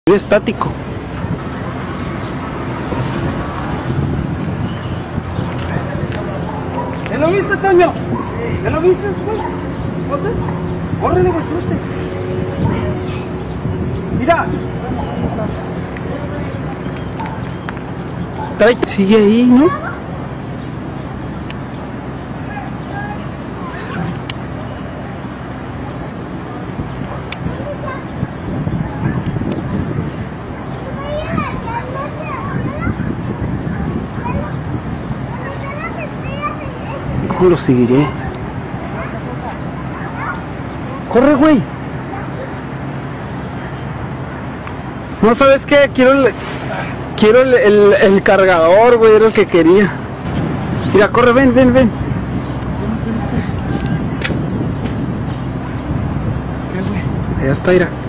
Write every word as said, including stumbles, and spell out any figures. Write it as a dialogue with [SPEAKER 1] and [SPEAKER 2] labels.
[SPEAKER 1] Estático.
[SPEAKER 2] ¿Ya lo viste, Toño? ¿Ya lo viste, güey? José, córrele, güey, suerte. Mira.
[SPEAKER 1] Trae, sigue ahí, ¿no? ¿Cómo lo seguiré? Corre, güey. No, ¿sabes qué? Quiero el, quiero el, el, el cargador, güey, era el que quería. Mira, corre, ven, ven, ven.
[SPEAKER 2] ¿Qué, güey?
[SPEAKER 1] Allá está, mira.